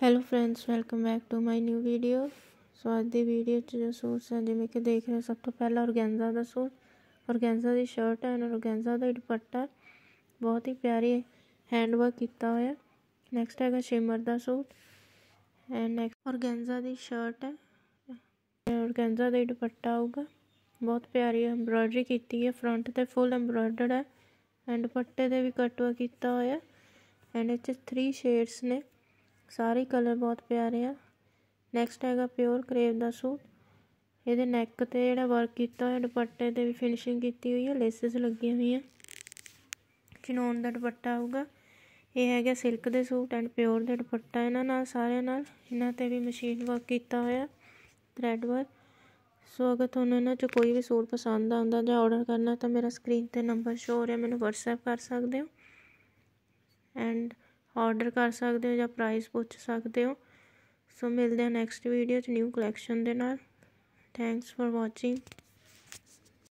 Hello friends, welcome back to my new video. So ਅੱਜ ਦੀ video 'ਚ ਜੋ ਸੂਟਸ ਹੈ ਜਿਵੇਂ ਕਿ ਦੇਖ ਰਹੇ ਹੋ, ਸਭ ਤੋਂ ਪਹਿਲਾਂ ਔਰਗੈਂਜ਼ਾ ਦਾ ਸੂਟ, ਔਰਗੈਂਜ਼ਾ ਦੀ ਸ਼ਰਟ ਹੈ ਐਂਡ ਔਰਗੈਂਜ਼ਾ ਦਾ ਦੁਪੱਟਾ ਬਹੁਤ ਹੀ ਪਿਆਰੀ ਹੈਂਡ ਵਰਕ ਕੀਤਾ ਹੋਇਆ। ਨੈਕਸਟ ਹੈਗਾ ਸ਼ਿਮਰ ਦਾ ਸੂਟ ਐਂਡ ਨੈਕਸਟ ਔਰਗੈਂਜ਼ਾ ਦੀ ਸ਼ਰਟ ਹੈ, ਔਰਗੈਂਜ਼ਾ ਦਾ ਦੁਪੱਟਾ ਆਊਗਾ। ਬਹੁਤ ਪਿਆਰੀ ਐਮਬਰੋਇਡਰੀ ਕੀਤੀ ਹੈ, ਫਰੰਟ 'ਤੇ ਫੁੱਲ ਐਮਬਰੋਇਡਰਡ ਹੈ ਐਂਡ ਦੁਪੱਟੇ 'ਤੇ ਵੀ ਕਟ ਵਰਕ ਕੀਤਾ ਹੋਇਆ ਐਂਡ ਇਹ 'ਚ 3 ਸ਼ੇਡਸ ਨੇ, ਸਾਰੇ ਕਲਰ ਬਹੁਤ ਪਿਆਰੇ ਆ। ਨੈਕਸਟ ਹੈਗਾ ਪਿਓਰ ਕਰੇਵ ਦਾ ਸੂਟ, ਇਹਦੇ ਨੈਕ 'ਤੇ ਜਿਹੜਾ ਵਰਕ ਕੀਤਾ ਹੋਇਆ, ਦੁਪੱਟੇ 'ਤੇ ਵੀ ਫਿਨਿਸ਼ਿੰਗ ਕੀਤੀ ਹੋਈ ਹੈ, ਲੇਸਿਸ ਲੱਗੀਆਂ ਹੋਈਆਂ। ਚਿਨੋਨ ਦਾ ਦੁਪੱਟਾ ਆਊਗਾ। ਇਹ ਹੈਗਾ ਸਿਲਕ ਦੇ ਸੂਟ ਐਂਡ ਪਿਓਰ ਦਾ ਦੁਪੱਟਾ, ਇਹਨਾਂ ਨਾਲ ਸਾਰਿਆਂ ਨਾਲ ਇਹਨਾਂ 'ਤੇ ਵੀ ਮਸ਼ੀਨ ਵਰਕ ਕੀਤਾ ਹੋਇਆ, ਥਰੈਡ ਵਰਕ। ਸੋ ਅਗਰ ਤੁਹਾਨੂੰ ਇਹਨਾਂ 'ਚੋਂ ਕੋਈ ਵੀ ਸੂਟ ਪਸੰਦ ਆਉਂਦਾ ਜਾਂ ਔਡਰ ਕਰਨਾ ਤਾਂ ਮੇਰਾ ਸਕਰੀਨ 'ਤੇ ਨੰਬਰ ਸ਼ੋ ਹੋ ਰਿਹਾ, ਮੈਨੂੰ ਵਟਸਐਪ ਕਰ ਸਕਦੇ ਹੋ ਐਂਡ ਔਡਰ ਕਰ ਸਕਦੇ ਹੋ ਜਾਂ ਪ੍ਰਾਈਸ ਪੁੱਛ ਸਕਦੇ ਹੋ। ਸੋ ਮਿਲਦੇ ਹਾਂ ਨੈਕਸਟ ਵੀਡੀਓ 'ਚ ਨਿਊ ਕਲੈਕਸ਼ਨ ਦੇ ਨਾਲ। Thanks for watching.